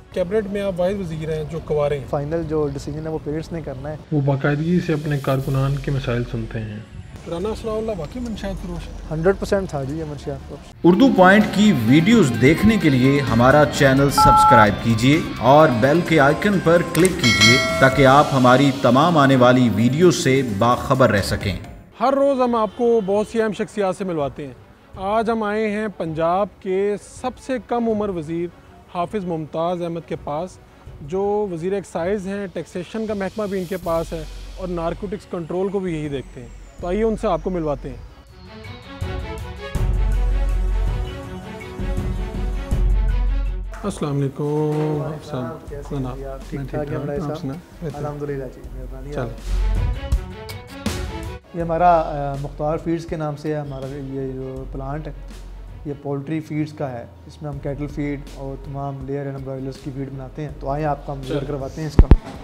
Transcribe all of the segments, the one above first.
Cabinet में आप वाहिद वज़ीर हैं जो कवारे हैं। फाइनल जो डिसीजन है वो पेरेंट्स ने करना है। वो बाकायदगी से अपने कारकुनान के मसाइल सुनते हैं। राना सलाउल्लाह वाकई मंशियात फरोश 100% था जी ये मंशियात फरोश। उर्दू पॉइंट की वीडियोस देखने के लिए हमारा चैनल सब्सक्राइब कीजिए और बेल के आइकन पर क्लिक कीजिए ताकि आप हमारी तमाम आने वाली वीडियो से बाखबर रह सकें। हर रोज़ हम आपको बहुत सी अहम शख्सियात से मिलवाते हैं। आज हम आए हैं पंजाब के सबसे कम उम्र वज़ीर हाफिज़ मुमताज़ अहमद के पास, जो वज़ीर एक्साइज़ हैं। टैक्सेशन का महकमा भी इनके पास है और नारकोटिक्स कंट्रोल को भी यही देखते हैं। तो आइए उनसे आपको मिलवाते हैं। अस्सलाम वालेकुम। अल्हम्दुलिल्लाह जी, मेहरबानी। ये हमारा मुख्तार फीड्स के नाम से है हमारा ये जो प्लांट है, ये पोल्ट्री फीड्स का है। इसमें हम कैटल फीड और तमाम लेयर एंड ब्रॉयलर्स की फीड बनाते हैं। तो आइए आपको हम विजिट करवाते हैं इसका।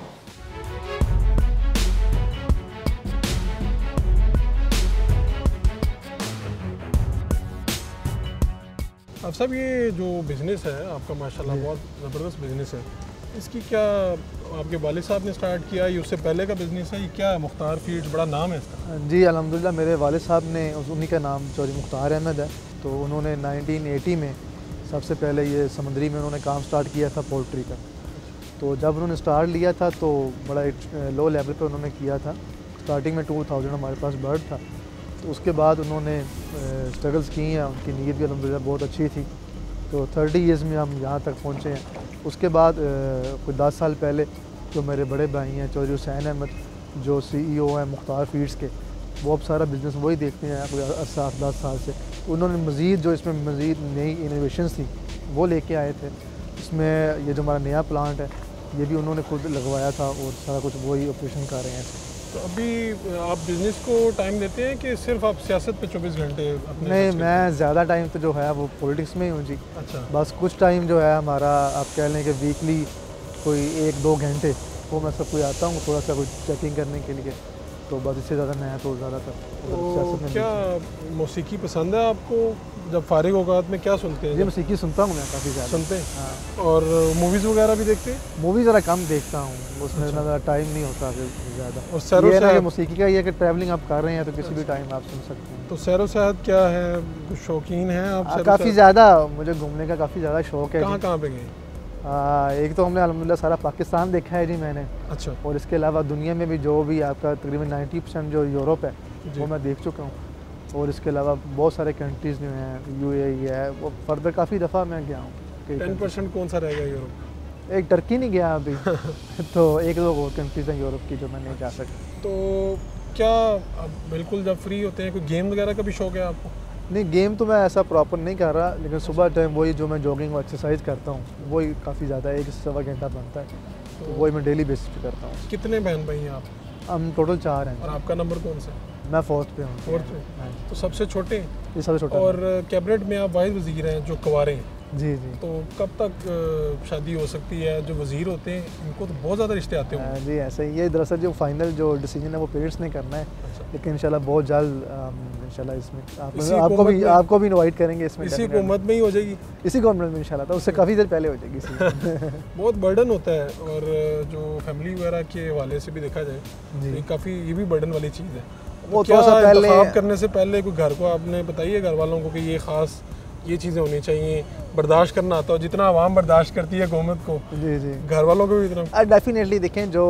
अब साहब ये जो बिज़नेस है आपका माशाल्लाह बहुत ज़बरदस्त बिज़नेस है। इसकी क्या आपके वालिद साहब ने स्टार्ट किया, ये उससे पहले का बिज़नेस है? ये क्या है मुख्तार फीड्स, बड़ा नाम है इसका? जी अल्हम्दुलिल्लाह, मेरे वालिद साहब ने, उन्हीं का नाम चौधरी मुख्तार अहमद है। तो उन्होंने 1980 में सबसे पहले ये समंदरी में उन्होंने काम स्टार्ट किया था पोल्ट्री का। तो जब उन्होंने स्टार्ट लिया था तो बड़ा लो लेवल पे उन्होंने किया था। स्टार्टिंग में 2000 हमारे पास बर्ड था। तो उसके बाद उन्होंने स्ट्रगल्स की हैं, उनकी नीयत भी अल्हम्दुलिल्लाह बहुत अच्छी थी। तो 30 ईयर्स में हम यहाँ तक पहुँचे हैं। उसके बाद कोई 10 साल पहले जो मेरे बड़े भाई हैं चौधरी हुसैन अहमद, जो CEO हैं मुख्तार फीड्स के, वो अब सारा बिज़नेस वही देखते हैं कोई 7-10 साल से। उन्होंने मज़ीद जो इसमें मज़ीद नई इनोवेशंस थी वो लेके आए थे। इसमें ये जो हमारा नया प्लांट है ये भी उन्होंने खुद लगवाया था और सारा कुछ वही ऑपरेशन कर रहे हैं। तो अभी आप बिज़नेस को टाइम देते हैं कि सिर्फ आप सियासत पे 24 घंटे अपने? नहीं, मैं ज़्यादा टाइम तो जो है वो पॉलिटिक्स में ही हूँ जी। अच्छा। बस कुछ टाइम जो है हमारा, आप कह लें कि वीकली कोई 1-2 घंटे वो मैं सब कोई आता हूँ थोड़ा सा कुछ चेकिंग करने के लिए। तो बस इससे ज़्यादा मैं तो ज़्यादातर सियासत में। क्या मौसीकी पसंद है आपको? जब फारिग औकात में क्या सुनते हैं? ये मौसीकी सुनता हूँ मैं काफ़ी ज़्यादा। सुनते हैं? हाँ। और मूवीज़ वगैरह भी देखते हैं? मूवी ज़रा कम देखता हूँ, उसमें ज़्यादा टाइम नहीं होता ज़्यादा। और सैरो सेहत मौसीकी का ये है कि ट्रैवलिंग आप कर रहे हैं तो किसी भी टाइम आप सुन सकते हैं। तो सैरो सेहत क्या है, कुछ शौकीन हैं आप? काफ़ी ज़्यादा मुझे घूमने का काफ़ी ज़्यादा शौक है। कहाँ कहाँ पे गए? एक तो हमने अल्हम्दुलिल्लाह सारा पाकिस्तान देखा है जी मैंने। अच्छा। और इसके अलावा दुनिया में भी जो भी आपका तकरीबन 90% जो यूरोप है वो मैं देख चुका हूँ। और इसके अलावा बहुत सारे कंट्रीज़ जो हैं, UAE है, वो फर्दर काफ़ी दफ़ा मैं गया हूँ। 10% कौन सा रह गया यूरोप? एक टर्की नहीं गया अभी तो 1-2 और कंट्रीज़ हैं यूरोप की जो मैं नहीं जा सकता। तो क्या अब बिल्कुल जब फ्री होते हैं कोई गेम वगैरह का भी शौक है आपको? नहीं, गेम तो मैं ऐसा प्रॉपर नहीं कर रहा, लेकिन सुबह टाइम वही जो मैं जॉगिंग और एक्सरसाइज करता हूँ वही काफ़ी ज़्यादा 1-1.25 घंटा बनता है। तो वही मैं डेली बेसिस पे करता हूँ। कितने बहन भाई हैं आप? हम टोटल 4 हैं। और आपका नंबर कौन सा? मैं 4th पे हूँ। 4th पे? तो सबसे छोटे? ये सबसे छोटा। और कैबिनेट में आप वाहिद वज़ीर हैं जो कवारे हैं। जी जी। तो कब तक शादी हो सकती है? जो वज़ीर होते हैं इनको तो बहुत ज़्यादा रिश्ते आते हैं। जी ऐसे ही, ये दरअसल जो फाइनल जो डिसीजन है वो पेरेंट्स ने करना है। लेकिन इंशाल्लाह बहुत जल्द इंशाल्लाह इसमें आपको भी इनवाइट करेंगे इसमें। इसी हुकूमत में ही हो जाएगी? इसी गवर्नमेंट में इंशाल्लाह, तो उससे काफ़ी देर पहले हो जाएगी बहुत बर्डन होता है और जो फैमिली वगैरह के हवाले से भी देखा जाए तो काफ़ी ये भी बर्डन वाली चीज़ है। वो थोड़ा सा पहले करने से पहले कोई घर को आपने बताइए घर वालों को कि ये ख़ास ये चीज़ें होनी चाहिए, बर्दाश्त करना आता हो जितना आवाम बर्दाश्त करती है हुकूमत को। जी जी। घर वालों को भी इतना डेफिनेटली देखें, जो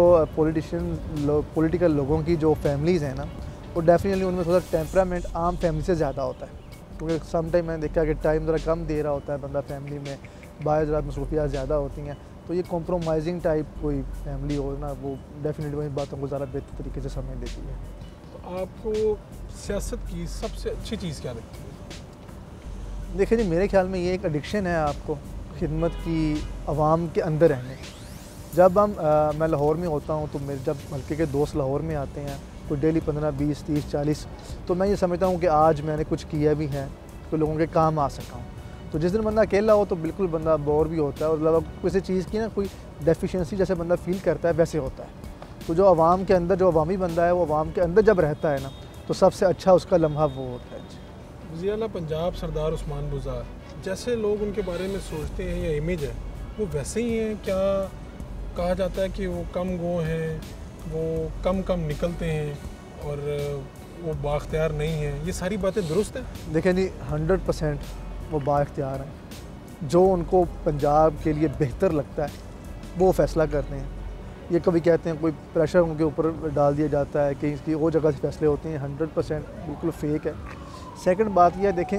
पॉलिटिकल लोगों की जो फैमिलीज़ हैं ना, वो डेफिनेटली उनमें थोड़ा टेम्परामेंट आम फैमिली से ज़्यादा होता है। क्योंकि सम टाइम मैंने देखा कि टाइम ज़रा कम दे रहा होता है बंदा फैमिली में, बाहर ज़रा मसरूफियात ज़्यादा होती हैं। तो ये कॉम्प्रोमाइजिंग टाइप कोई फैमिली हो ना, वो डेफिनेटली वही बातों को ज़्यादा बेहतर तरीके से समय देती है। तो आपको सियासत की सबसे अच्छी चीज़ क्या लगती है? देखिए जी, मेरे ख्याल में ये एक एडिक्शन है आपको खिदमत की, आवाम के अंदर रहने। जब मैं लाहौर में होता हूँ तो मेरे जब हल्के के दोस्त लाहौर में आते हैं कोई डेली 15, 20, 30, 40, तो मैं ये समझता हूँ कि आज मैंने कुछ किया भी है तो लोगों के काम आ सका हूँ। तो जिस दिन बंदा अकेला हो तो बिल्कुल बंदा बोर भी होता है और मतलब किसी चीज़ की ना कोई डेफिशिएंसी जैसे बंदा फील करता है वैसे होता है। तो जो आवाम के अंदर, जो अवामी बंदा है, वो आवाम के अंदर जब रहता है ना, तो सबसे अच्छा उसका लम्हा वो होता है। वज़ीर-ए-आला पंजाब सरदार उस्मान बुज़दार, जैसे लोग उनके बारे में सोचते हैं या इमेज है, वो वैसे ही हैं? क्या कहा जाता है कि वो कम गो हैं, वो कम निकलते हैं और वो बाख्तियार नहीं हैं, ये सारी बातें दुरुस्त हैं? देखें जी, 100% वो बाख्तियार हैं। जो उनको पंजाब के लिए बेहतर लगता है वो फ़ैसला करते हैं। ये कभी कहते हैं कोई प्रेशर उनके ऊपर डाल दिया जाता है कि इसकी वो जगह से फैसले होते हैं, 100% बिल्कुल फेक है। सेकंड बात यह है, देखें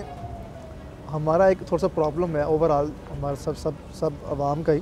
हमारा एक थोड़ा सा प्रॉब्लम है ओवरऑल हमारा सब आवाम का ही,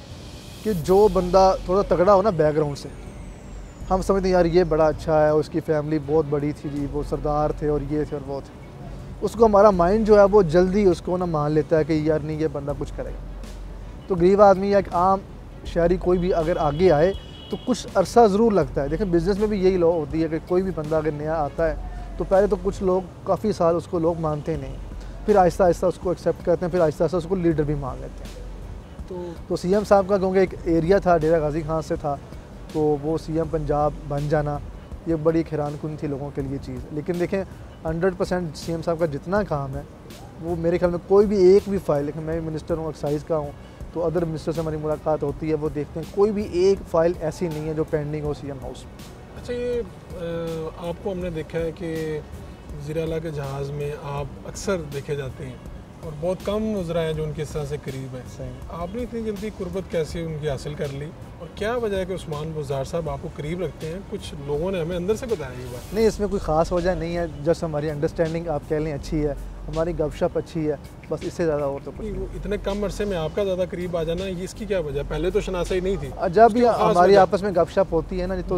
कि जो बंदा थोड़ा तगड़ा हो ना बैकग्राउंड से, हम समझते हैं यार ये बड़ा अच्छा है, उसकी फैमिली बहुत बड़ी थी जी, वो सरदार थे और ये थे और वो थे, उसको हमारा माइंड जो है वो जल्दी उसको ना मान लेता है कि यार नहीं ये बंदा कुछ करेगा। तो गरीब आदमी या एक आम शहरी कोई भी अगर आगे आए तो कुछ अरसा ज़रूर लगता है। देखें बिज़नेस में भी यही लॉ होती है कि कोई भी बंदा अगर नया आता है तो पहले तो कुछ लोग काफ़ी साल उसको लोग मानते नहीं, फिर आहिस्ता आहिस्ता उसको एक्सेप्ट करते हैं, फिर आहिस्ता आहिस्ता उसको लीडर भी मान लेते हैं। तो सीएम साहब का क्योंकि एक एरिया था डेरा गाजी खान से था, तो वो सीएम पंजाब बन जाना ये बड़ी हैरानकुन थी लोगों के लिए चीज़। लेकिन देखें 100% सीएम साहब का जितना काम है वो मेरे ख्याल में कोई भी एक भी फाइल, लेकिन मैं मिनिस्टर हूँ एक्साइज का हूँ, तो अदर मिनिस्टर से हमारी मुलाकात होती है, वो देखते हैं कोई भी एक फ़ाइल ऐसी नहीं है जो पेंडिंग हो सीएम हाउस में। अच्छा, ये आपको हमने देखा है कि वज़ीर आला के जहाज़ में आप अक्सर देखे जाते हैं और बहुत कम वज़रा हैं जो उनके इस तरह से करीब हैं। सही। आपने इतनी जल्दी कुर्बत कैसे उनकी हासिल कर ली और क्या वजह है कि उस्मान बुज़दार साहब आपको करीब रखते हैं? कुछ लोगों ने हमें अंदर से बताया ये बात। नहीं, इसमें कोई ख़ास वजह नहीं है, जस्ट हमारी अंडरस्टैंडिंग आप कह लें अच्छी है, हमारी गपशप अच्छी है, बस इससे ज़्यादा और तो कुछ नहीं। इतने कम अरसे में आपका ज़्यादा करीब आ जाना, ये इसकी क्या वजह? पहले तो शनासा ही नहीं थी। जब भी हमारी आपस में गपशप होती है ना, तो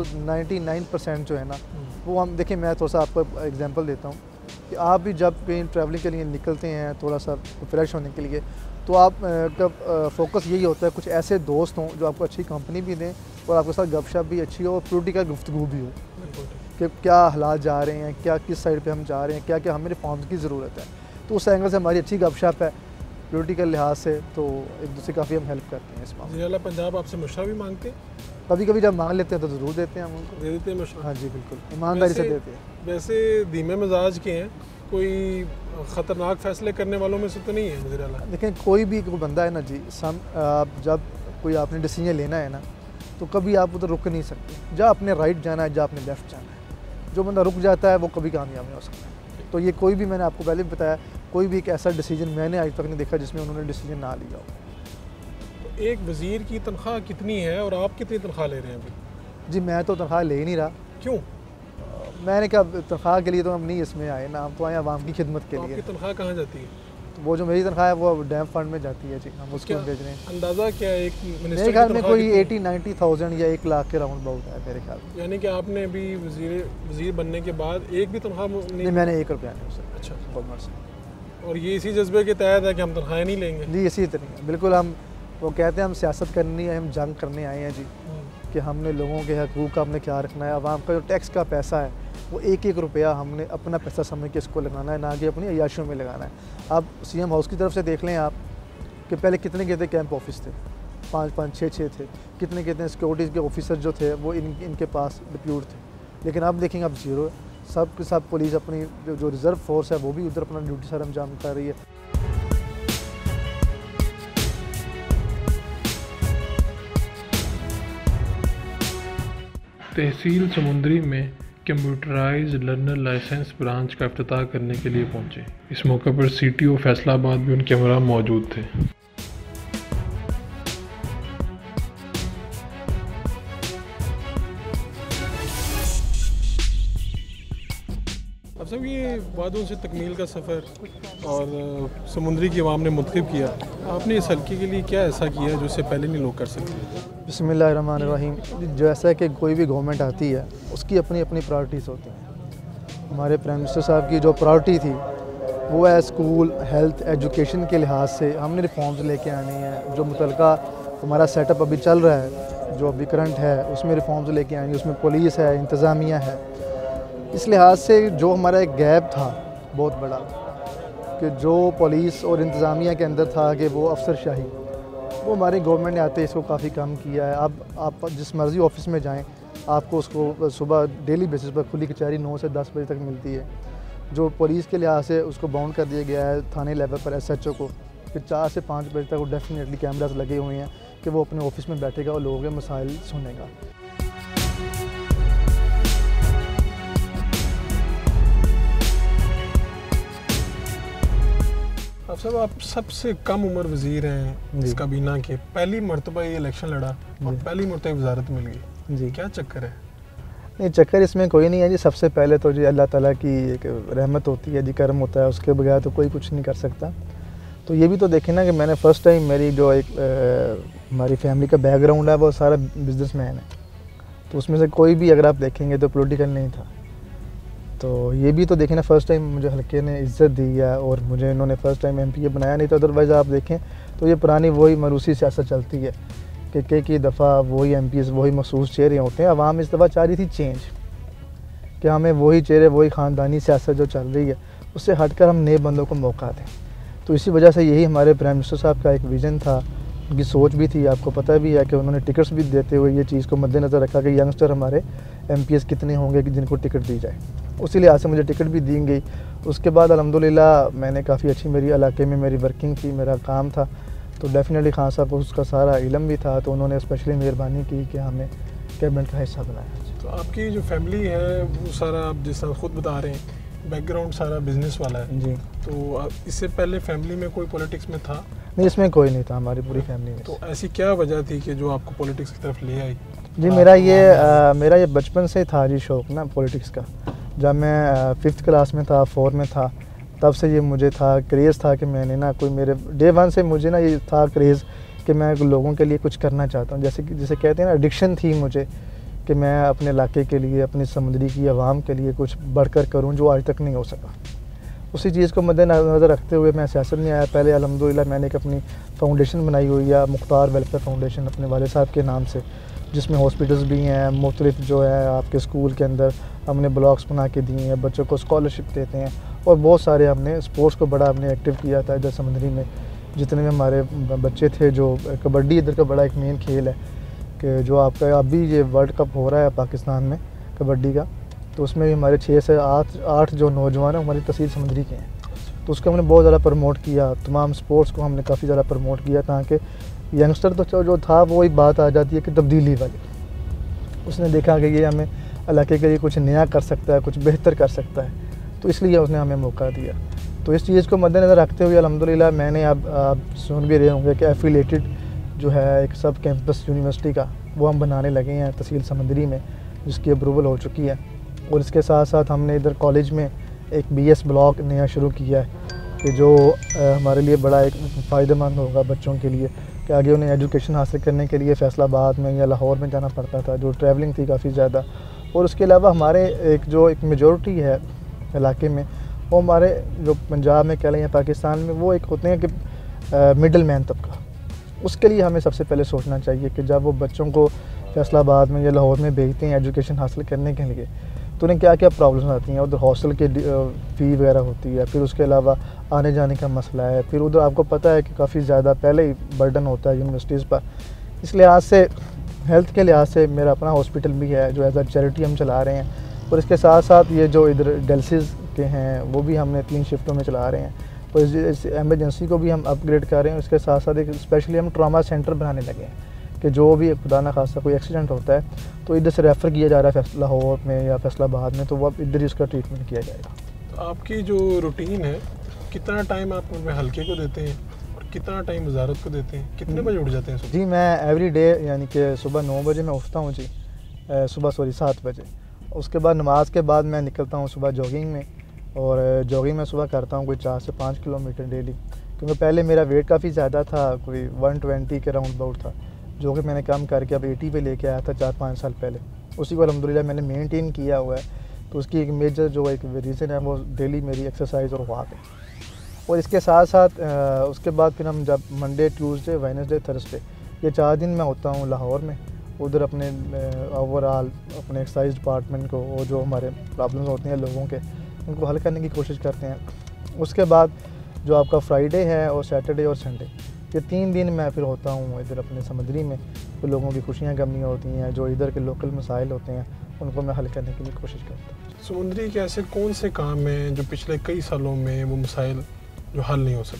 99% जो है ना वो हम देखें, मैं थोड़ा सा आपको एग्जांपल देता हूँ कि आप भी जब कहीं ट्रैवलिंग के लिए निकलते हैं थोड़ा सा फ्रेश होने के लिए, तो आप का फोकस यही होता है कुछ ऐसे दोस्त हों जो आपको अच्छी कंपनी भी दें और आपके साथ गपशप भी अच्छी हो और पॉलिटिकल गुफ्तगू भी हो कि क्या हालात जा रहे हैं, क्या किस साइड पे हम जा रहे हैं, क्या क्या हमें रिफॉर्म्स की ज़रूरत है। तो उस एंगल से हमारी अच्छी गपशप है पॉलिटिकल लिहाज से, तो एक दूसरे काफ़ी हम हेल्प करते हैं इस मामले में। वज़ीर आला पंजाब आपसे मशवरा भी मांगते हैं? कभी कभी जब मांग लेते हैं तो ज़रूर देते हैं हम उनको। दे देते हैं मशवरा? हाँ जी बिल्कुल, ईमानदारी से देते हैं। वैसे धीमे मिजाज के हैं, कोई ख़तरनाक फ़ैसले करने वालों में से तो नहीं है वज़ीर आला? देखें कोई भी कोई बंदा है ना जी, जब कोई आपने डिसीजन लेना है ना तो कभी आप उधर रुक नहीं सकते। जहाँ आपने राइट जाना है, जहाँ आपने लेफ़्ट जाना है, जो बंदा रुक जाता है वो कभी कामयाब नहीं हो सकता। तो ये कोई भी, मैंने आपको पहले भी बताया, कोई भी एक ऐसा डिसीजन मैंने आज तक नहीं देखा जिसमें उन्होंने डिसीजन ना लिया हो। एक वज़ीर की तनख्वाह कितनी है और आप कितनी तनख्वाह ले रहे हैं अभी? जी मैं तो तनख्वाह ले ही नहीं रहा। क्यों? मैंने कहा तनख्वाह के लिए तो हम नहीं इसमें आए ना, हम तो आए आवाम की खिदमत के लिए। आपकी तनख्वाह कहाँ जाती है? तो वो जो मेरी तनख्वाह है वो डैम फंड में जाती है जी, हम उसको भेज रहे हैं। अंदाज़ा क्या है एक मेरे ख्याल में कोई 80-90,000 या 1 लाख के राउंड अबाउट है मेरे ख्याल में। यानी कि आपने अभी वज़ीर बनने के बाद एक भी तनख्वाह नहीं, मैंने 1 रुपया नहीं उससे। अच्छा, गवर्नमेंट से। और ये इसी जज्बे के तहत है कि हम तनख्वाहें नहीं लेंगे? जी इसी तरह बिल्कुल। हम वो कहते हैं हम सियासत करनी है, हम जंग करने आए हैं जी, कि हमने लोगों के हकूक़ का हमने ख्याल रखना है। आवाम का जो टैक्स का पैसा है वो एक रुपया हमने अपना पैसा समझ के इसको लगाना है, ना कि अपनी अय्याशियों में लगाना है। अब सीएम हाउस की तरफ से देख लें आप कि पहले कितने कितने कैंप ऑफिस थे, 5-5, 6-6 थे, कितने कितने सिक्योरिटीज़ के ऑफिसर जो थे वो इनके पास डिप्यूट थे। लेकिन अब देखेंगे अब ज़ीरो है। सब के सब पुलिस अपनी जो रिज़र्व फोर्स है वो भी उधर अपना ड्यूटी सर अंजाम कर रही है। तहसील समुंदरी में कंप्यूटराइज्ड लर्नर लाइसेंस ब्रांच का इफ्तिताह करने के लिए पहुंचे। इस मौके पर CTO फैसलाबाद भी उनके हमरा मौजूद थे। अब सब ये वादों से तकमील का सफ़र और समुंदरी की आवाम ने मुंतखब किया, आपने इस हल्के के लिए क्या ऐसा किया जो इससे पहले नहीं लोग कर सकते? बिस्मिल्लाहिर्रहमानिर्रहीम। जैसा कि कोई भी गवर्नमेंट आती है उसकी अपनी अपनी प्रायोरिटीज़ होती हैं। हमारे प्राइम मिनिस्टर साहब की जो प्रायोरिटी थी वो है स्कूल, हेल्थ, एजुकेशन के लिहाज से हमने रिफॉर्म्स लेके आने हैं। जो मुतलका हमारा सेटअप अभी चल रहा है, जो अभी करंट है, उसमें रिफॉर्म्स लेके आएंगे। उसमें पुलिस है, इंतज़ामिया है। इस लिहाज से जो हमारा एक गैप था बहुत बड़ा, कि जो पुलिस और इंतज़ामिया के अंदर था कि वो अफसरशाही, वो हमारी गवर्नमेंट ने आते इसको काफ़ी कम किया है। अब आप जिस मर्ज़ी ऑफिस में जाएं, आपको उसको सुबह डेली बेसिस पर खुली कचहरी 9 से 10 बजे तक मिलती है। जो पुलिस के लिहाज से उसको बाउंड कर दिया गया है थाने लेवल पर SHO को, कि 4 से 5 बजे तक वो डेफिनेटली कैमरास लगे हुए हैं कि वो अपने ऑफिस में बैठेगा और लोगों के मसाइल सुनेगा। अब साहब आप सबसे कम उम्र वज़ीर हैं इस काबीना के, पहली मरतबा ये इलेक्शन लड़ा और पहली मरतबा वज़ारत मिल गई जी, क्या चक्कर है? नहीं, चक्कर इसमें कोई नहीं है जी। सबसे पहले तो जी अल्लाह ताला की एक रहमत होती है जी, करम होता है, उसके बगैर तो कोई कुछ नहीं कर सकता। तो ये भी तो देखें ना कि मैंने फ़र्स्ट टाइम मेरी जो एक हमारी फैमिली का बैकग्राउंड है वो सारा बिजनेसमैन है, तो उसमें से कोई भी अगर आप देखेंगे तो पॉलिटिकल नहीं था। तो ये भी तो देखें ना, फ़र्स्ट टाइम मुझे हल्के ने इज़्ज़त दी है और मुझे इन्होंने फ़र्स्ट टाइम MPA बनाया, नहीं तो अदरवाइज़ आप देखें तो ये पुरानी वही मरूसी सियासत चलती है कि कई दफ़ा वही MPs वही मखसूस चेहरे होते हैं। अवाम इस दफ़ा चाह रही थी चेंज, कि हमें वही चेहरे वही ख़ानदानी सियासत जो चल रही है उससे हटकर हम नए बंदों को मौका दें। तो इसी वजह से यही हमारे प्राइम मिनिस्टर साहब का एक विज़न था, उनकी सोच भी थी, आपको पता भी है कि उन्होंने टिकट्स भी देते हुए ये चीज़ को मद्देनज़र रखा कि यंगस्टर हमारे MPs कितने होंगे कि जिनको टिकट दी जाए। उसी लिहाज से मुझे टिकट भी दी गई। उसके बाद अल्हम्दुलिल्लाह मैंने काफ़ी अच्छी मेरी इलाके में मेरी वर्किंग थी, मेरा काम था, तो डेफिनेटली खान साहब को उसका सारा इल्म भी था, तो उन्होंने स्पेशली मेहरबानी की कि हमें कैबिनेट का हिस्सा बनाया। तो आपकी जो फैमिली है वो सारा, आप जिस तरह खुद बता रहे हैं, बैकग्राउंड सारा बिजनेस वाला है जी, तो इससे पहले फैमिली में कोई पॉलिटिक्स में था? नहीं, इसमें कोई नहीं था हमारी पूरी फैमिली में। तो ऐसी क्या वजह थी कि जो आपको पॉलिटिक्स की तरफ ले आई? जी मेरा ये बचपन से था जी शौक़ ना पॉलिटिक्स का। जब मैं 5th क्लास में था, 4 में था, तब से ये मुझे था क्रेज़ था कि मैंने ना कोई मेरे डे 1 से मुझे ना ये था क्रेज़ कि मैं लोगों के लिए कुछ करना चाहता हूँ। जैसे कहते हैं ना, एडिक्शन थी मुझे कि मैं अपने इलाके के लिए, अपनी समुद्री की आवाम के लिए कुछ बढ़कर करूँ जो आज तक नहीं हो सका। उसी चीज़ को मद्देनज़र रखते हुए मैं सियासत में आया। पहले अल्हम्दुलिल्लाह मैंने एक अपनी फ़ाउंडेशन बनाई हुई है, मुख्तार वेलफेयर फाउंडेशन, अपने वाले साहब के नाम से, जिसमें हॉस्पिटल्स भी हैं, मुख्तलिफ जो है आपके स्कूल के अंदर हमने ब्लॉक्स बना के दिए हैं, बच्चों को स्कॉलरशिप देते हैं, और बहुत सारे हमने स्पोर्ट्स को बड़ा हमने एक्टिव किया था इधर समुद्री में। जितने में हमारे बच्चे थे, जो कबड्डी इधर का बड़ा एक मेन खेल है कि जो आपका अभी ये वर्ल्ड कप हो रहा है पाकिस्तान में कबड्डी का, तो उसमें भी हमारे 6 से 8 जो नौजवान हैं हमारी तहसील समुद्री के हैं, तो उसको हमने बहुत ज़्यादा प्रमोट किया। तमाम स्पोर्ट्स को हमने काफ़ी ज़्यादा प्रमोट किया, ताकि यंगस्टर तो जो था वो ही बात आ जाती है कि तब्दीली वाली, उसने देखा कि ये हमें इलाके के लिए कुछ नया कर सकता है, कुछ बेहतर कर सकता है, तो इसलिए उसने हमें मौका दिया। तो इस चीज़ को मद्देनज़र रखते हुए अल्हम्दुलिल्लाह मैंने अब आप सुन भी रहे होंगे कि एफिलेटेड जो है एक सब कैंपस यूनिवर्सिटी का वो हम बनाने लगे हैं तहसील समंदरी में, जिसकी अप्रूवल हो चुकी है। और इसके साथ साथ हमने इधर कॉलेज में एक BS ब्लॉक नया शुरू किया है कि जो हमारे लिए बड़ा एक फ़ायदेमंद होगा बच्चों के लिए, कि आगे उन्हें एजुकेशन हासिल करने के लिए फैसलाबाद में या लाहौर में जाना पड़ता था, जो ट्रैवलिंग थी काफ़ी ज़्यादा। और उसके अलावा हमारे एक मेजॉरिटी है इलाके में, वो हमारे जो पंजाब में कह लें या पाकिस्तान में, वो एक होते हैं कि मिडल मैन तबका। उसके लिए हमें सबसे पहले सोचना चाहिए कि जब वो बच्चों को फैसलाबाद में या लाहौर में भेजते हैं एजुकेशन हासिल करने के लिए, तो उन्हें क्या क्या प्रॉब्लम्स आती हैं। उधर हॉस्टल के फ़ी वगैरह होती है, फिर उसके अलावा आने जाने का मसला है, फिर उधर आपको पता है कि काफ़ी ज़्यादा पहले ही बर्डन होता है यूनिवर्सिटीज़ पर। इस लिहाज से, हेल्थ के लिहाज से मेरा अपना हॉस्पिटल भी है जो एज अ चैरिटी हम चला रहे हैं, और इसके साथ साथ ये जो इधर डायलिसिस के हैं वो भी हमने 3 शिफ्टों में चला रहे हैं। तो इस एमरजेंसी को भी हम अपग्रेड कर रहे हैं। इसके साथ साथ एक स्पेशली हम ट्रॉमा सेंटर बनाने लगे हैं कि जो भी खुदा न खास्ता कोई एक्सीडेंट होता है तो इधर से रेफ़र किया जा रहा है लाहौर में या फैसलाबाद में, तो वो अब इधर ही उसका ट्रीटमेंट किया जाएगा। तो आपकी जो रूटीन है, कितना टाइम आप उनमें हल्के को देते हैं और कितना टाइम वजारत को देते हैं? कितने बजे उठ जाते हैं सुबह? जी मैं एवरी डे यानी कि सुबह 9 बजे मैं उठता हूँ जी, 7 बजे। उसके बाद नमाज के बाद मैं निकलता हूँ सुबह जॉगिंग में, और जॉगिंग में सुबह करता हूँ कोई 4 से 5 किलोमीटर डेली, क्योंकि पहले मेरा वेट काफ़ी ज़्यादा था, कोई 120 के राउंड अबाउट था, जो कि मैंने कम करके अब 80 पे लेके आया था 4-5 साल पहले। उसी को अल्हम्दुलिल्लाह मैंने मेंटेन किया हुआ है। तो उसकी एक मेजर जो एक रीज़न है वो डेली मेरी एक्सरसाइज और वॉक है। और इसके साथ साथ उसके बाद फिर हम जब मंडे, ट्यूसडे, वेडनेसडे, थर्सडे, ये 4 दिन मैं होता हूँ लाहौर में, उधर अपने ओवरऑल अपने एक्साइज डिपार्टमेंट को और जो हमारे प्रॉब्लम्स होती हैं लोगों के, उनको हल करने की कोशिश करते हैं। उसके बाद जो आपका फ्राइडे है और सैटरडे और संडे, ये 3 दिन मैं फिर होता हूँ इधर अपने समुद्री में, तो लोगों की खुशियाँ गमियाँ होती हैं, जो इधर के लोकल मसाइल होते हैं उनको मैं हल करने के लिए कोशिश करता हूँ। समुद्री के ऐसे कौन से काम हैं जो पिछले कई सालों में वो मसाइल जो हल नहीं हो सके?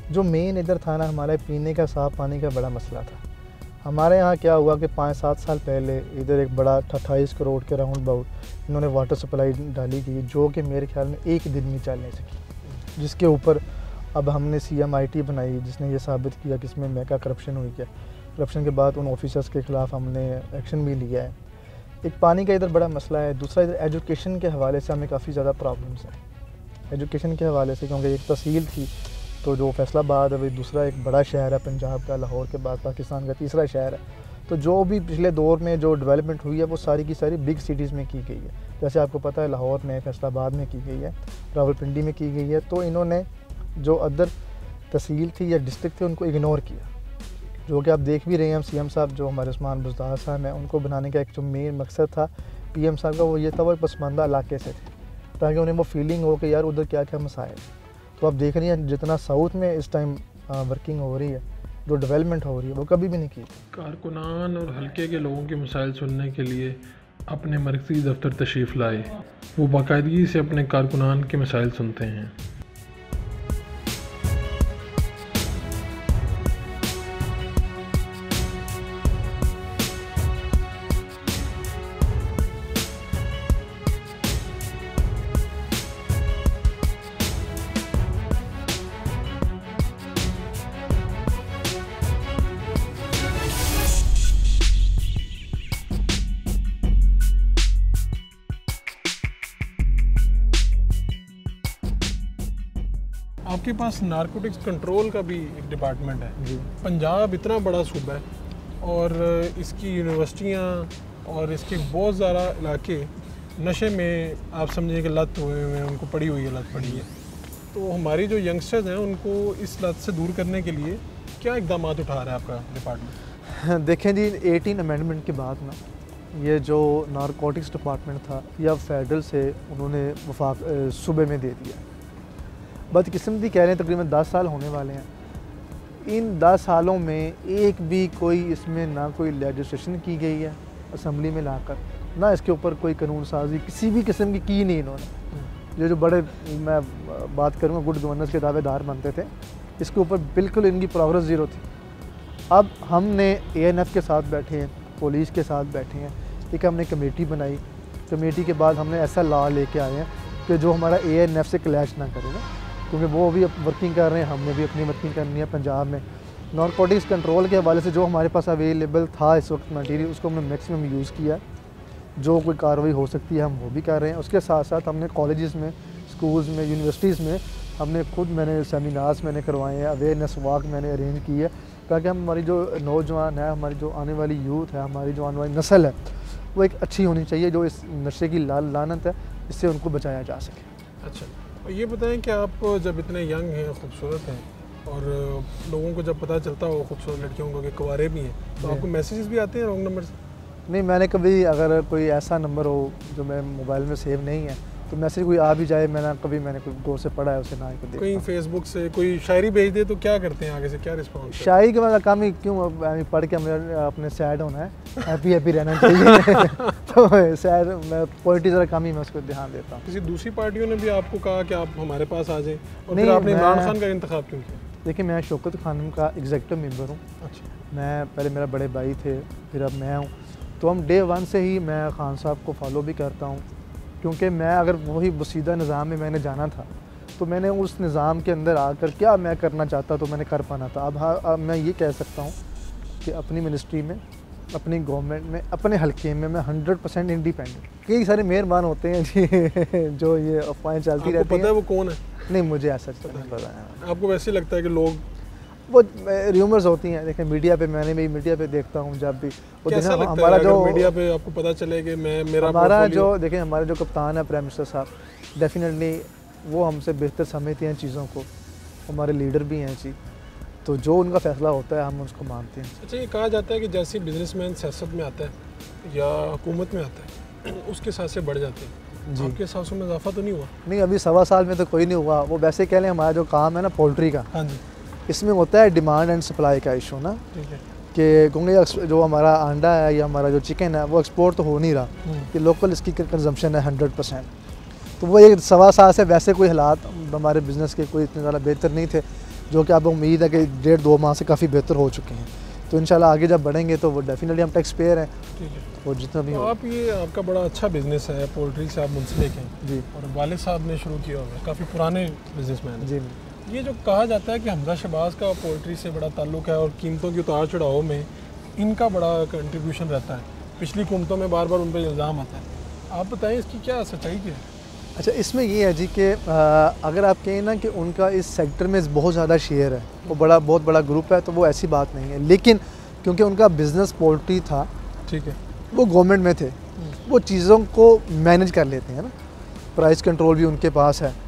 जो मेन इधर था ना, हमारे पीने का साफ़ पानी का बड़ा मसला था। हमारे यहाँ क्या हुआ कि 5-7 साल पहले इधर एक बड़ा 28 करोड़ के राउंड अबाउट इन्होंने वाटर सप्लाई डाली थी, जो कि मेरे ख्याल में एक दिन में चल नहीं सकी, जिसके ऊपर अब हमने CMIT बनाई, जिसने ये साबित किया कि इसमें मेगा करप्शन हुई है। करप्शन के बाद उन ऑफिसर्स के ख़िलाफ़ हमने एक्शन भी लिया है। एक पानी का इधर बड़ा मसला है। दूसरा इधर एजुकेशन के हवाले से हमें काफ़ी ज़्यादा प्रॉब्लम्स हैं एजुकेशन के हवाले से, क्योंकि एक तहसील थी, तो जो फैसलाबाद अभी दूसरा एक बड़ा शहर है पंजाब का, लाहौर के बाद पाकिस्तान का तीसरा शहर है। तो जो भी पिछले दौर में जो डेवलपमेंट हुई है वो सारी की सारी बिग सिटीज़ में की गई है। जैसे आपको पता है लाहौर में, फैसलाबाद में की गई है, रावलपिंडी में की गई है। तो इन्होंने जो अदर तहसील थी या डिस्ट्रिक्ट थे उनको इग्नोर किया, जो कि आप देख भी रहे हैं। CM साहब जो हमारे उस्मान बुज़दार साहब हैं, उनको बनाने का एक जो मेन मकसद था PM साहब का, वो ये था वो पसमानदा इलाके से थे, ताकि उन्हें वो फीलिंग हो कि यार उधर क्या क्या मसाइल। तो आप देख रही हैं जितना साउथ में इस टाइम वर्किंग हो रही है, जो डेवलपमेंट हो रही है, वो कभी भी नहीं की। कारकुनान और हल्के के लोगों के मसाइल सुनने के लिए अपने मरकज़ी दफ्तर तशरीफ़ लाए, वो बाकायदगी से अपने कारकुनान के मसाइल सुनते हैं। आपके पास नारकोटिक्स कंट्रोल का भी एक डिपार्टमेंट है जी। पंजाब इतना बड़ा सूबा है और इसकी यूनिवर्सिटियाँ और इसके बहुत ज़्यादा इलाके नशे में आप समझिए कि लत हुए हुए हैं, उनको पड़ी हुई है, लत पड़ी है। तो हमारी जो यंगस्टर्स हैं उनको इस लत से दूर करने के लिए क्या इकदाम उठा रहा है आपका डिपार्टमेंट? देखें जी, 18 अमेंडमेंट के बाद ना ये जो नारकोटिक्स डिपार्टमेंट था या फेडरल से उन्होंने वफाक सूबे में दे दिया। बदकिस्मती कह रहे हैं तकरीबन 10 साल होने वाले हैं। इन 10 सालों में एक भी कोई इसमें ना कोई लेजिस्लेशन की गई है असम्बली में लाकर, ना इसके ऊपर कोई कानून साजी किसी भी किस्म की नहीं इन्होंने। ये जो बड़े मैं बात करूँगा गुड गवर्नेंस के दावेदार बनते थे, इसके ऊपर बिल्कुल इनकी प्रोग्रेस ज़ीरो थी। अब हमने ANF के साथ बैठे हैं, पुलिस के साथ बैठे हैं, एक हमने कमेटी बनाई। कमेटी के बाद हमने ऐसा लॉ लेके आए हैं कि जो हमारा ANF से क्लैश ना करेगा, क्योंकि वो भी वर्किंग कर रहे हैं, हमने भी अपनी वर्किंग करनी है पंजाब में। नारकोटिक्स कंट्रोल के हवाले से जो हमारे पास अवेलेबल था इस वक्त मटीरियल, उसको हमने मैक्सिमम यूज़ किया। जो कोई कार्रवाई हो सकती है हम वो भी कर रहे हैं। उसके साथ साथ हमने कॉलेजेस में, स्कूल्स में, यूनिवर्सिटीज़ में हमने खुद मैंने सेमिनार्स मैंने करवाए हैं, अवेयरनेस वॉक मैंने अरेंज की है, ताकि हमारी जो नौजवान है, हमारी जो आने वाली यूथ है, हमारी जो आने वाली नस्ल है, वो एक अच्छी होनी चाहिए, जो इस नशे की लानत है इससे उनको बचाया जा सके। अच्छा, ये बताएं कि आप जब इतने यंग हैं, खूबसूरत हैं, और लोगों को जब पता चलता हो खूबसूरत लड़कियों को कि कुंवारे भी हैं, तो आपको मैसेजेस भी आते हैं रॉन्ग नंबर से? नहीं, मैंने कभी अगर कोई ऐसा नंबर हो जो मैं मोबाइल में सेव नहीं है तो मैसेज कोई आ भी जाए, मैंने कोई गौर से पढ़ा है उसे ना ही को देखा। कोई फेसबुक से कोई शायरी भेज दे तो क्या करते हैं, आगे से क्या रिस्पॉन्स? शायरी का मतलब काम ही क्यों, पढ़ के मुझे अपने सैड होना है, हैप्पी रहना चाहिए तो सैड मैं पोइट्री ज़रा कम ही मैं उसको ध्यान देता हूँ। किसी दूसरी पार्टियों ने भी आपको कहा कि आप हमारे पास आ जाएं, और फिर आपने इमरान खान का इंतखाब क्यों किया? देखिए, मैं शौकत खानम का एग्जीक्यूटिव मेंबर हूँ। अच्छा। मैं पहले मेरा बड़े भाई थे, फिर अब मैं हूँ, तो हम डे 1 से ही मैं खान साहब को फॉलो भी करता हूँ, क्योंकि मैं अगर वही बसीदा निज़ाम में मैंने जाना था तो मैंने उस निज़ाम के अंदर आकर क्या मैं करना चाहता तो मैंने कर पाना था। अब मैं ये कह सकता हूँ कि अपनी मिनिस्ट्री में, अपनी गवर्नमेंट में, अपने हल्के में मैं 100% इंडिपेंडेंट। कई सारे मेहरबान होते हैं जी जो ये अफवाहें चलती रहती हैं। पता है वो कौन है? नहीं, मुझे ऐसा नहीं पता है। आपको वैसे लगता है कि लोग वो र्यूमर्स होती हैं? देखें, मीडिया पे मैंने भी मीडिया पे देखता हूँ जब भी वो कैसा लगता हमारा है जो मीडिया पे आपको पता चले कि मेरा हमारा जो देखें हमारे जो कप्तान है प्राइम मिनिस्टर साहब, डेफिनेटली वो हमसे बेहतर समझते हैं चीज़ों को, हमारे लीडर भी हैं जी, तो जो उनका फैसला होता है हम उसको मानते हैं। अच्छा, ये कहा जाता है कि जैसे बिजनेसमैन सियासत में आता है या हुकूमत में आता है उसके साथ से बढ़ जाते हैं जी। आपके सांसों में इजाफा तो नहीं हुआ? नहीं, अभी 1.25 साल में तो कोई नहीं हुआ। वो वैसे कह लें हमारा जो काम है ना पोल्ट्री का, हाँ जी, इसमें होता है डिमांड एंड सप्लाई का इशू ना, ठीक है, कि क्योंकि जो हमारा अंडा है या हमारा जो चिकन है वो एक्सपोर्ट तो हो नहीं रहा, कि लोकल इसकी कंजम्पशन है 100%। तो वो एक 1.25 साल से वैसे कोई हालात हमारे बिज़नेस के कोई इतने ज़्यादा बेहतर नहीं थे, जो कि आपको उम्मीद है कि 1.5-2 माह से काफ़ी बेहतर हो चुके हैं। तो इंशाल्लाह आगे जब बढ़ेंगे तो वो डेफिनेटली हम टैक्स पेयर हैं। ठीक है। और जितना भी तो आप ये आपका बड़ा अच्छा बिजनेस है, पोल्ट्री से आप मुंसलिक हैं जी, और वालिद साहब ने शुरू किया हुआ है, काफ़ी पुराने बिजनेसमैन हैं। जी, ये जो कहा जाता है कि हमजा शहबाज का पोल्ट्री से बड़ा ताल्लुक़ है और कीमतों के उतार चढ़ाव में इनका बड़ा कंट्रीब्यूशन रहता है, पिछली हुकूमतों में बार बार उन पर इल्ज़ाम आता है, आप बताएं इसकी क्या सच्चाई क्या है? अच्छा, इसमें ये है जी कि अगर आप कहें ना कि उनका इस सेक्टर में बहुत ज़्यादा शेयर है, वो बहुत बड़ा ग्रुप है, तो वो ऐसी बात नहीं है। लेकिन क्योंकि उनका बिज़नेस पोल्ट्री था, ठीक है, वो गवर्नमेंट में थे, वो चीज़ों को मैनेज कर लेते हैं ना, प्राइस कंट्रोल भी उनके पास है,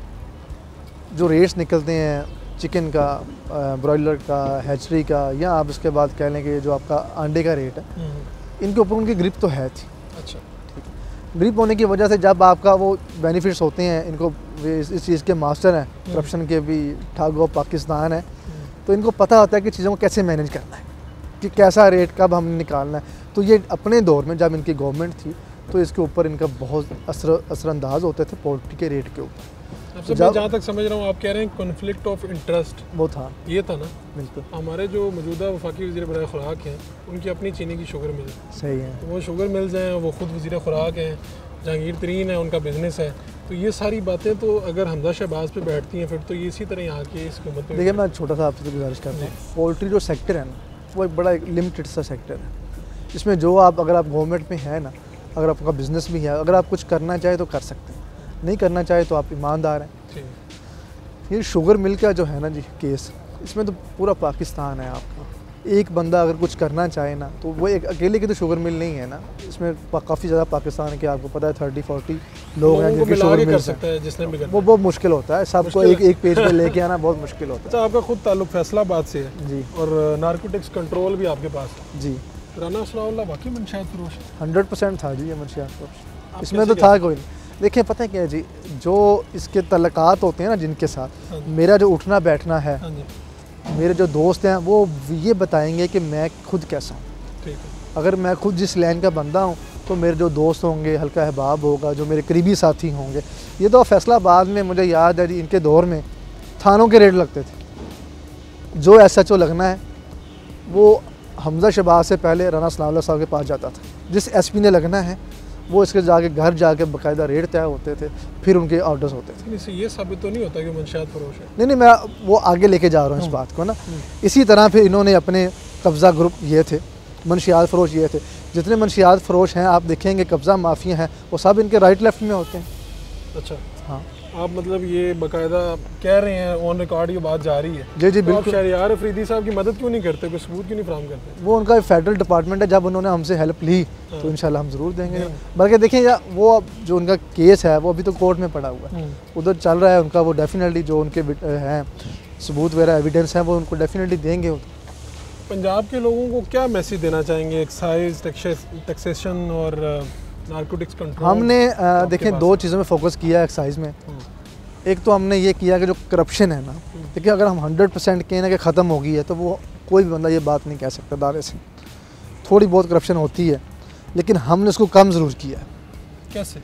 जो रेट्स निकलते हैं चिकन का, ब्रॉयलर का, हैचरी का, या आप इसके बाद कह लें कि जो आपका अंडे का रेट है, इनके ऊपर उनकी ग्रिप तो है थी। अच्छा, ग्रिप होने की वजह से जब आपका वो बेनिफिट्स होते हैं, इनको इस चीज़ के मास्टर हैं, करप्शन के भी ठग ऑफ पाकिस्तान है, तो इनको पता होता है कि चीज़ों को कैसे मैनेज करना है, कि कैसा रेट कब हमने निकालना है। तो ये अपने दौर में जब इनकी गवर्नमेंट थी तो इसके ऊपर इनका बहुत असरअंदाज होते थे पोल्ट्री के रेट के ऊपर। तो जहाँ तक समझ रहा हूँ आप कह रहे हैं कॉन्फ्लिक्ट ऑफ इंटरेस्ट वो था, ये था ना? बिल्कुल। हमारे जो मौजूदा वफाकी वज़ीर बराए खुराक हैं, उनकी अपनी चीनी की शुगर मिल सही है, तो वो शुगर मिल्स हैं, वो ख़ुद वज़ीर खुराक हैं, जहांगीर तरीन है, उनका बिज़नेस है, तो ये सारी बातें तो अगर हमजा शहबाज पे बैठती हैं फिर तो ये इसी तरह यहाँ की इस हुकूमत में। देखिए, मैं छोटा सा आपसे गुजारिश करता हूँ, पोल्ट्री जो सेक्टर है ना, वो एक बड़ा लिमिटेड सा सेक्टर है, इसमें जो अगर आप गवर्नमेंट में है ना, अगर आपका बिज़नेस भी है, अगर आप कुछ करना चाहे तो कर सकते हैं, नहीं करना चाहे तो आप ईमानदार हैं। ये शुगर मिल का जो है ना जी केस, इसमें तो पूरा पाकिस्तान है आपका, एक बंदा अगर कुछ करना चाहे ना, तो वो एक अकेले की तो शुगर मिल नहीं है ना, इसमें काफ़ी ज़्यादा पाकिस्तान के आपको पता है 30-40 लोग हैं जिनकी शुगर मिल सकता है, जिसने भी वो बहुत मुश्किल होता है, सबको एक पेज पे लेके आना बहुत मुश्किल होता है। अच्छा, आपका खुद ताल्लुक फैसलाबाद से है जी, और नारकोटिक्स कंट्रोल भी आपके पास है जी, राना सलाउल्लाह बाकी मंशियात फरोश 100% था जी, ये मंशियात फरोश, इसमें तो था कोई नहीं। देखिए, पता है क्या है जी, जो इसके तल्लकात होते हैं ना जिनके साथ, मेरा जो उठना बैठना है, मेरे जो दोस्त हैं वो ये बताएंगे कि मैं खुद कैसा हूँ। अगर मैं खुद जिस लाइन का बंदा हूँ तो मेरे जो दोस्त होंगे, हल्का अहबाब होगा, जो मेरे करीबी साथी होंगे। ये तो फैसलाबाद में मुझे याद है जी, इनके दौर में थानों के रेट लगते थे, जो SHO लगना है वो हमजा शहबाज से पहले राना सलाउल्लाह साहब के पास जाता था, जिस SP ने लगना है वो इसके जाके घर जाके बाकायदा रेट तय होते थे, फिर उनके ऑर्डर्स होते थे। इससे ये साबित तो नहीं होता कि मंशियात फरोश है? नहीं, मैं वो आगे लेके जा रहा हूँ इस बात को ना। इसी तरह फिर इन्होंने अपने कब्ज़ा ग्रुप ये थे, मंशियात फरोश ये थे, जितने मंशियात फरोश हैं आप देखेंगे कब्ज़ा माफिया हैं, वो सब इनके राइट लेफ्ट में होते हैं। अच्छा, हाँ, आप मतलब ये बाकायदा कह रहे हैं, ऑन रिकॉर्ड ये बात जा रही है? जी जी, तो बिल्कुल। शहरियार अफरीदी साहब की मदद क्यों नहीं करते, कोई सबूत क्यों नहीं फराहम करते? वो उनका फेडरल डिपार्टमेंट है, जब उन्होंने हमसे हेल्प ली तो इंशाल्लाह हम ज़रूर देंगे। बल्कि देखिए यार, वो जो उनका केस है वो अभी तो कोर्ट में पड़ा हुआ है, उधर चल रहा है उनका, वो डेफिनेटली जो उनके हैं सबूत वगैरह एविडेंस हैं वो उनको डेफिनेटली देंगे। पंजाब के लोगों को क्या मैसेज देना चाहेंगे एक्साइज, टैक्सेशन और नारकोटिक्स कंट्रोल? हमने देखें 2 चीज़ों में फोकस किया है एक्साइज में। एक तो हमने ये किया कि जो करप्शन है ना, देखिए अगर हम 100% कहें ना कि ख़त्म हो गई है तो वो कोई भी बंदा ये बात नहीं कह सकता दावे से, थोड़ी बहुत करप्शन होती है, लेकिन हमने उसको कम ज़रूर किया है। कैसे?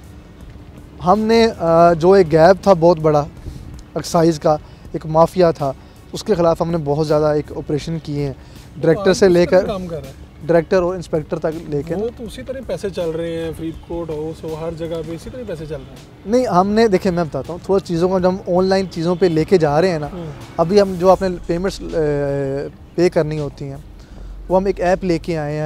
हमने जो एक गैप था बहुत बड़ा एक्साइज का, एक माफिया था, उसके ख़िलाफ़ हमने बहुत ज़्यादा एक ऑपरेशन किए हैं, डायरेक्टर से लेकर काम कर रहा है, डायरेक्टर और इंस्पेक्टर तक लेकर। वो तो उसी तरह पैसे चल रहे हैं, फरीदकोट हाउस हो, हर जगह पे इसी तरह पैसे चल रहे हैं। नहीं, हमने देखिए मैं बताता हूँ थोड़ा चीज़ों को, जब हम ऑनलाइन चीज़ों पे लेके जा रहे हैं ना, अभी हम जो आपने पेमेंट्स पे करनी होती हैं, वो हम एक ऐप लेके आए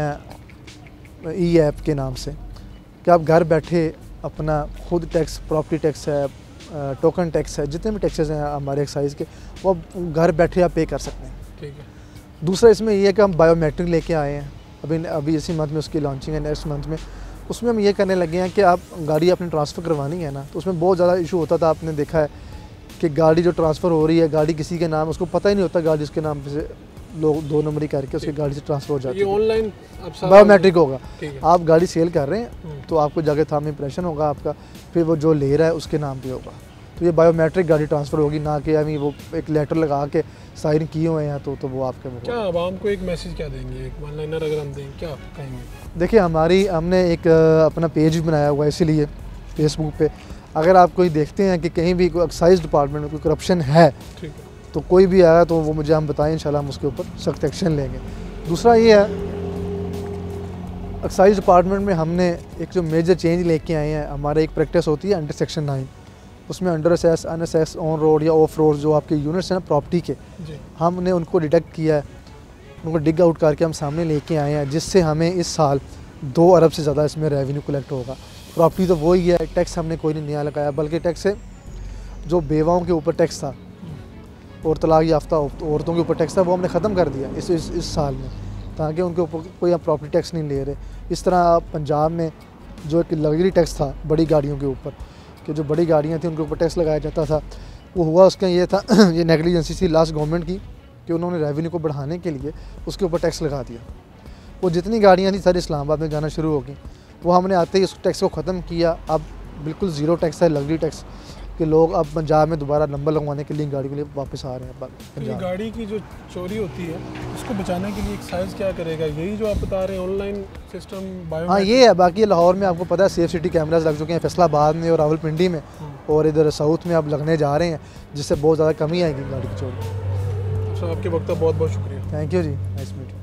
हैं E-ऐप के नाम से, कि आप घर बैठे अपना खुद टैक्स, प्रॉपर्टी टैक्स है, टोकन टैक्स है, जितने भी टैक्सेस हैं हमारे एक्साइज के, वो घर बैठे आप पे कर सकते हैं। ठीक है। दूसरा इसमें ये है कि हम बायोमेट्रिक लेके आए हैं, अभी इसी मंथ में उसकी लॉन्चिंग है, नेक्स्ट मंथ में। उसमें हम ये करने लगे हैं कि आप गाड़ी अपनी ट्रांसफ़र करवानी है ना, तो उसमें बहुत ज़्यादा इशू होता था, आपने देखा है कि गाड़ी जो ट्रांसफ़र हो रही है, गाड़ी किसी के नाम, उसको पता ही नहीं होता गाड़ी उसके नाम से लोग 2 नंबरी करके उसकी गाड़ी से ट्रांसफ़र हो जाती है। ऑनलाइन बायोमेट्रिक होगा, आप गाड़ी सेल कर रहे हैं तो आपको जाके थंब इम्प्रेशन होगा आपका, फिर वो जो ले रहा है उसके नाम पे होगा, तो ये बायोमेट्रिक गाड़ी ट्रांसफ़र होगी, ना कि यानी वो एक लेटर लगा के साइन किए हुए हैं तो वो आपके में। क्या आवाम को एक मैसेज क्या देंगे, एक वन लाइनर अगर हम दें, क्या कहेंगे? देखिए, हमने एक अपना पेज भी बनाया हुआ है, इसीलिए फेसबुक पे अगर आप कोई देखते हैं कि कहीं भी कोई एक्साइज डिपार्टमेंट में कोई करप्शन है, तो कोई भी आया तो वो मुझे हम बताएं, इंशाल्लाह हम उसके ऊपर सख्त एक्शन लेंगे। दूसरा ये है, एक्साइज डिपार्टमेंट में हमने एक जो मेजर चेंज लेके आए हैं, हमारे एक प्रैक्टिस होती है अंडर सेक्शन 9, उसमें under assessed, unassessed, on road या ऑफ रोड जो आपके यूनिट्स हैं ना प्रॉपर्टी के, हमने उनको डिडक्ट किया है, उनको डिग आउट करके हम सामने लेके आए हैं, जिससे हमें इस साल 2 अरब से ज़्यादा इसमें रेवेन्यू कलेक्ट होगा। प्रॉपर्टी तो वही है, टैक्स हमने कोई नहीं नया लगाया, बल्कि टैक्स से जो बेवाओं के ऊपर टैक्स था और तलाक याफ्ता औरतों के ऊपर टैक्स था वो हमने ख़त्म कर दिया इस साल में, ताकि उनके ऊपर कोई आप प्रॉपर्टी टैक्स नहीं ले रहे। इस तरह पंजाब में जो एक लग्जरी टैक्स था बड़ी गाड़ियों के ऊपर, कि जो बड़ी गाड़ियाँ थी उनके ऊपर टैक्स लगाया जाता था, वो हुआ उसका ये था ये नेगलिजेंसी थी लास्ट गवर्नमेंट की कि उन्होंने रेवेन्यू को बढ़ाने के लिए उसके ऊपर टैक्स लगा दिया। वो जितनी गाड़ियाँ थी सारी इस्लामाबाद में जाना शुरू हो गई, वो हमने आते ही उस टैक्स को ख़त्म किया। अब बिल्कुल ज़ीरो टैक्स है लग्जरी टैक्स, कि लोग अब पंजाब में दोबारा नंबर लगवाने के लिए गाड़ी के लिए वापस आ रहे हैं। तो ये गाड़ी की जो चोरी होती है उसको बचाने के लिए एक्साइज क्या करेगा? यही जो आप बता रहे हैं ऑनलाइन सिस्टम बायो? हाँ ये है। बाकी लाहौर में आपको पता है सेफ सिटी कैमराज लग चुके हैं, फैसलाबाद में और रावलपिंडी में, और इधर साउथ में अब लगने जा रहे हैं, जिससे बहुत ज़्यादा कमी आएगी गाड़ी की चोरी। अच्छा, आपके वक्त का बहुत बहुत शुक्रिया। Thank you ji, nice meet.